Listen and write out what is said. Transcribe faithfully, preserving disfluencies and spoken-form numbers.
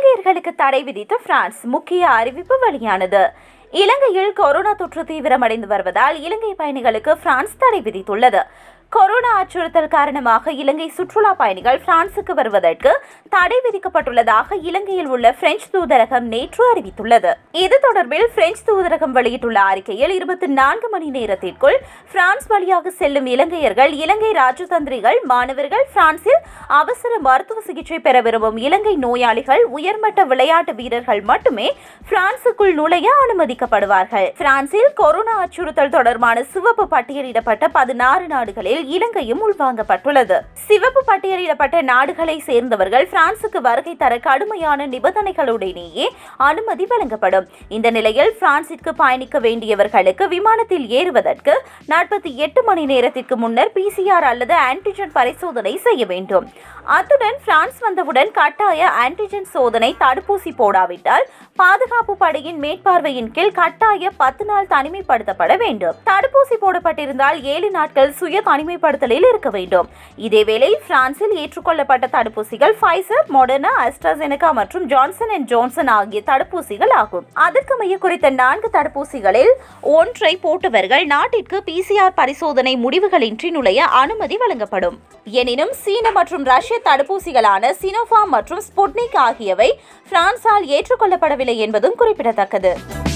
இலங்கையர்களுக்கு தடை விதித்த பிரான்ஸ் முக்கிய அறிவிப்பு வெளியானது. இலங்கையில் கொரோனா தொற்று தீவிரமடைந்து வருவதால் இலங்கை பயணிகளுக்கு பிரான்ஸ் தடை விதித்துள்ளது. கொரோனா அச்சுறுத்தல் காரணமாக இலங்கை சுற்றுலா பயணிகள் பிரான்சுக்கு வருவதற்கு தடை விதிக்கப்பட்டுள்ளதாக இலங்கையில் உள்ள பிரெஞ்சு தூதரகம் நேற்று அறிவித்துள்ளது. இது தொடர்பில் பிரெஞ்சு தூதரகம் வெளியிட்டுள்ள அறிக்கையில் இருபத்தி நான்கு மணி நேரத்திற்குள் பிரான்ஸ் வழியாக செல்லும் இலங்கையர்கள், இலங்கை ராஜதந்திரிகள், மாணவர்கள், பிரான்சில் அவசர மருத்துவ சிகிச்சை பெற விரும்பும் இலங்கை நோயாளிகள், உயர்மட்ட விளையாட்டு வீரர்கள் மட்டுமே பிரான்சுக்குள் நுழைய அனுமதிக்கப்படுவார்கள். பிரான்சில் கொரோனா அச்சுறுத்தல் தொடர்பான சிவப்பு பட்டியலிடப்பட்ட பதினாறு நாடுகளில் இலங்கையும் உள்வாங்கப்பட்டுள்ளது. சிவப்பு பட்டியலிடப்பட்ட நாடுகளை சேர்ந்தவர்கள் பிரான்சுக்கு வருகை தர கடுமையான நிபந்தனைகளுடனேயே அனுமதி வழங்கப்படும். இந்த நிலையில் பிரான்சிற்கு பயணிக்க வேண்டியவர்களுக்கு விமானத்தில் ஏறுவதற்கு நாற்பத்தி எட்டு மணி நேரத்திற்கு முன்னர் பிசிஆர் அல்லது ஆன்டிஜென் பரிசோதனை செய்ய வேண்டும். அத்துடன் பிரான்ஸ் வந்தவுடன் கட்டாய ஆன்டிஜென் சோதனை தடுப்பூசி போடாவிட்டால் பாதுகாப்பு படையின் மேற்பார்வையின் கீழ் கட்டாய பத்து நாள் தனிமைப்படுத்தப்பட வேண்டும். தடுப்பூசி போடப்பட்டிருந்தால் ஏழு நாட்கள் சுய தனிமைப்படுத்தலில் இருக்க வேண்டும். இதேவேளை பிரான்சில் ஏற்றுக்கொள்ளப்பட்ட தடுப்பூசிகள் ஃபைசர், மொடர்னா, அஸ்ட்ராசெனகா மற்றும் ஜான்சன் அண்ட் ஜான்சன் ஆகிய தடுப்பூசிகள் ஆகும். அதற்கமைய குறித்த நான்கு தடுப்பூசிகளில் ஒன்றை போட்டவர்கள் நாட்டிற்கு பிசிஆர் பரிசோதனை முடிவுகளின்றி நுழைய அனுமதி வழங்கப்படும். எனினும் சீன மற்றும் ரஷ்ய தடுப்பூசிகளான சினோஃபார்ம் மற்றும் ஸ்புட்னிக் ஆகியவை பிரான்சால் ஏற்றுக்கொள்ளப்படவில்லை என்பதும் குறிப்பிடத்தக்கது.